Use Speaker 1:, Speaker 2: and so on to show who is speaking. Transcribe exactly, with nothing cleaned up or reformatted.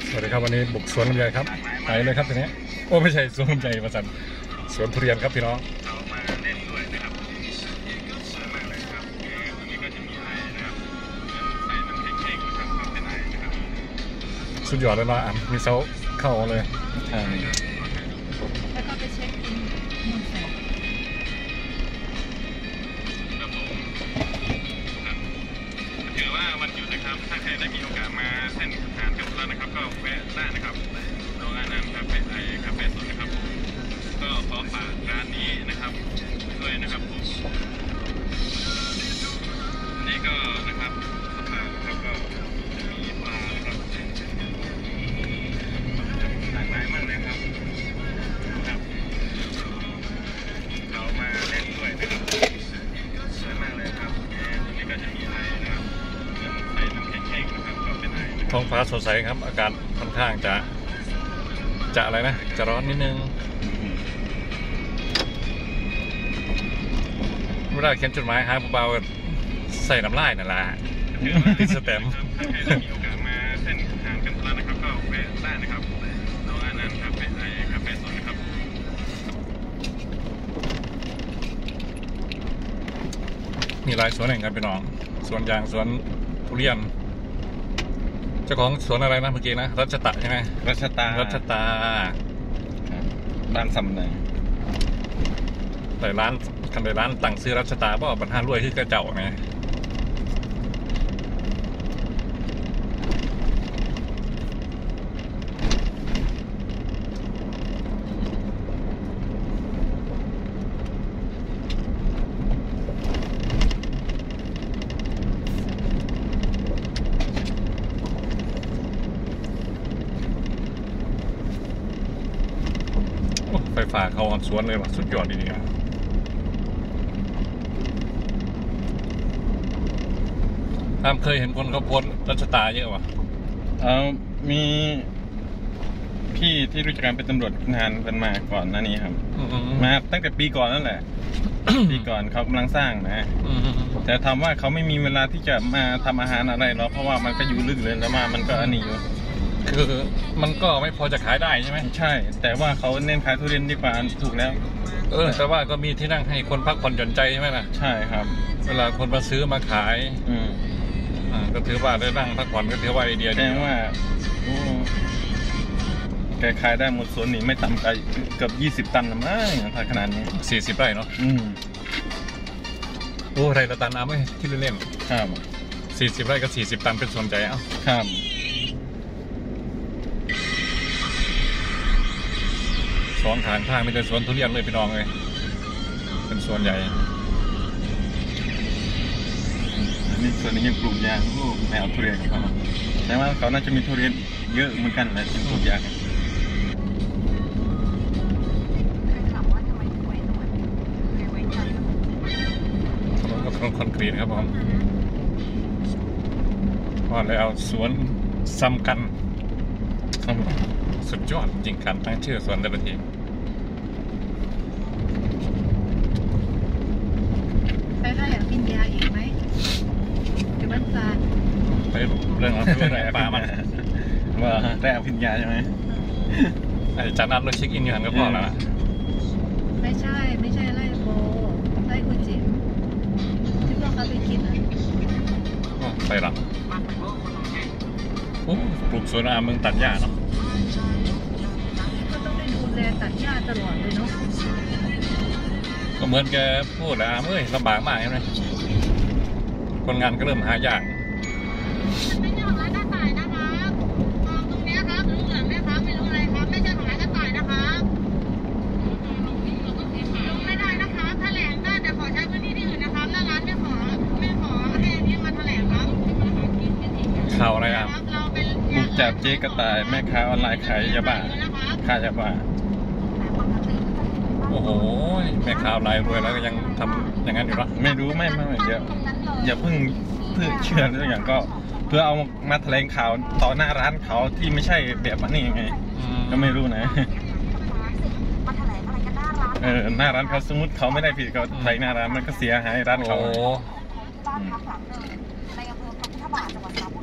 Speaker 1: สวัสดีครับวันนี้บุกสวนลำไยครับไปเลยครับทีนี้โอ้ไม่ใช่สวนลำไยมาสั่นสวนทุเรียนครับพี่น้องสุดยอดเลยนะอ่ะมีเซาเข้าเลยใช่
Speaker 2: แล้วก็ไปเช็คอินมูลแสง
Speaker 3: ถือว่าวันหยุดนะครับถ้าใครได้มีโอกาสมาเส้นหาดกันแล้วนะครับก็แวะได้นะครับโรงงานน้ำคาเฟ่ไอคาเฟ่สดนะครับก็ขอฝากร้านนี้นะครับด้วยนะครับผมอันนี้ก็นะครับสะพานนะครับก็จะมีปลานะครับหลากหลายมากเลยครับครับเรามาเล่นด้วยนะครับสวยมากเลยครับตรงนี้ก็จะมีไอนะครับใส่น้ำแข็งๆนะครับก็เป็นไอ
Speaker 1: ท้องฟ้าสดใสครับอากาศค่อนข้างจะจะอะไรนะจะร้อนนิดนึงเวลาเขียนจดหมายหาเบาๆใส่น้ำลายนั่นแหละติดสแตมป์
Speaker 3: ถ้าใครได้มีโอกาสมาเส้นหาดกันแล้วนะครับก็แวะได้นะครับโรงงานน้ำคาเฟ่ไอคาเฟ่สดนะครับ
Speaker 1: มีหลายสวนแห่งกันพี่น้องสวนยางสวนทุเรียนเจ้าของสวนอะไรนะเมื่อกี้นะรัชตะใช่ไหม
Speaker 3: รัชตา
Speaker 1: รัชตา
Speaker 3: บ้านสำเนา
Speaker 1: แต่ร้านคันในร้านตั้งซื้อรัชตาเพราะบรรหารวยคือกระเจ้าไงไฟฟ้าเขาออนสวนเลยว่ะสุดยอดดีๆตามเคยเห็นคนเขาโพสรัชตาเยอะว่ะ
Speaker 3: เออมีพี่ที่รู้จักกันเป็นตำรวจงานเป็นมาก่อนหน้านี้ครับมาตั้งแต่ปีก่อนนั่นแหละ ปีก่อนเขากำลังสร้างนะแต่ทำว่าเขาไม่มีเวลาที่จะมาทำอาหารอะไรหรอกเพราะว่ามันก็อยู่ลึกเลยแล้วมามันก็อันนี้อยู่
Speaker 1: คือมันก็ไม่พอจะขายได้ใช่ไหม
Speaker 3: ใช่แต่ว่าเขาเน้นขายทุเรียนดีกว่าถูกแล้ว
Speaker 1: เออแต่ว่าก็มีที่นั่งให้คนพักผ่อนหย่อนใจใช่ไหมล่ะ
Speaker 3: ใช่ครับ
Speaker 1: เวลาคนมาซื้อมาขายอืมอ่าก็ถือว่าได้นั่งพักผ่อนก็ถือว่าไอเดียดี
Speaker 3: แสดงว่าโอ้แกขายได้หมดสวนนี่ไม่ต่ำกว่าเกือบยี่สิบตันละมั้งถ้าขนาดนี้
Speaker 1: สี่สิบไร่เนาะอืมโอ้ไรละตันเอาไหมที่เล่น
Speaker 3: ๆครับ
Speaker 1: สี่สิบไร่ก็สี่สิบตันเป็นส่วนใจเอ้า
Speaker 3: ครับ
Speaker 1: สองทางทางไม่ใช่สวนทุเรียนเลยพี่น้องเลยเป็นส่วนใหญ่
Speaker 3: อันนี้ส่วนนี้ยังปลูกยางโอ้แนวทุเรียนของเขาแต่ว่าเขาน่าจะมีทุเรียนเยอะเหมือนกันแหละที่ปลูกยาง
Speaker 1: ถนนก็ถนนคอนกรีตครับผมว่าแล้วสวนซ้ำกันสุดยอดจริงการตั้งชื่อสวนแต่ละที
Speaker 2: ไปได้อยากกินยาอีกไหมจะบ้านตา
Speaker 1: ไปเรื่องอะไรเรื่องอะไรป่ามัน
Speaker 3: ว่าได้เอาพิญญาใช่ไหม
Speaker 1: ไอ้จากนั้นเราเช็คอินอยู่หันก็พอแล้ว
Speaker 2: ไม่ใช่ไม่ใช่ไล่โบไล่กุจิมที่พวกเขาไปกินอ่ะ
Speaker 1: ไปหรอโอ้ปลูกสวนอาเมืองตัดหญ้าเนาะ
Speaker 2: ก็ต้องได้ดูแลตัดหญ้าตลอดเลยเนาะ
Speaker 1: ก็เหมือนแกพูดแล้วเอ้ยลำบากมากใช่ไหมคนงานก็เริ่มหายาก
Speaker 4: ไม่ใช่ของร้านกระต่ายนะคะตรงนี้ครับรู้เหลืองไหมครับไม่รู้อะไรครับไม่ใช่ของร้านกระต่ายนะคะลงไม่ได้นะคะแถลงได้แต่ขอใช้พื้นที่ที่อื่นนะครับแล้วร้านไม่ขอไม่ขอให้อันนี้มาแถลงครับ
Speaker 1: ข่าวอะไรอ่ะ
Speaker 3: บุกจับเจ๊กระต่ายแม่ค้าออนไลน์ขายยาบ้าขายยาบ้า
Speaker 1: โอ้โหแม่ข่าวไลน์รวยแล้วก็ยังทำอย่างนั้นอยู่หรอ
Speaker 3: ไม่รู้ไม่ไม่เดี๋ยวอย่าเพิ่งเพื่อเชื่อทุกอย่างก็เพื่อเอามาแถลงข่าวต่อหน้าร้านเขาที่ไม่ใช่แบบนี้ยังไงก็ไม่รู้นะเออหน้าร้านเขาสมมติเขาไม่ได้ผิดเขาไถหน้าร้านมันก็เสียหายร้านเขา